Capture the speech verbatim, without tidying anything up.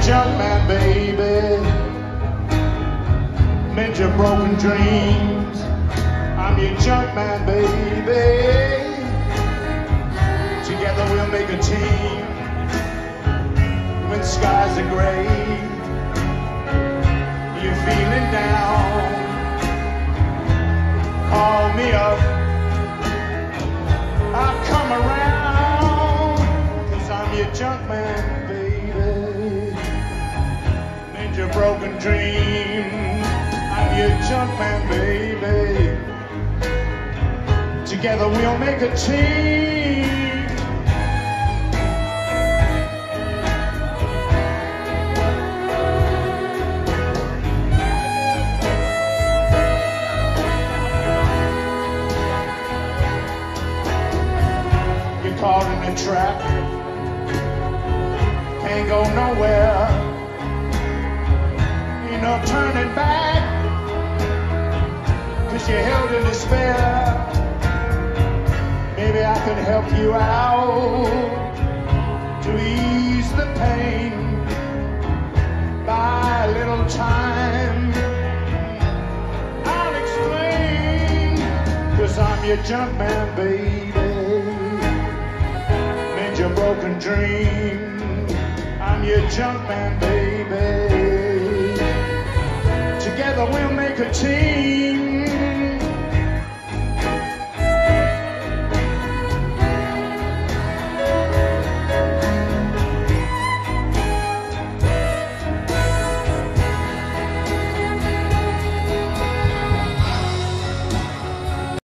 junk man, baby. Mend your broken dreams. I'm your junk man, baby. Together we'll make a team. When skies are gray, you're feeling down, call me up, I'll come around, 'cause I'm your junk man, baby. Mend your broken dreams. I'm your junk man, baby. Together we'll make a team. Caught in a trap, can't go nowhere, ain't no turning back, 'cause you're held in despair. Maybe I can help you out to ease the pain. By a little time I'll explain, 'cause I'm your junk man, baby. Your broken dream. I'm your junk man, baby. Together we'll make a team.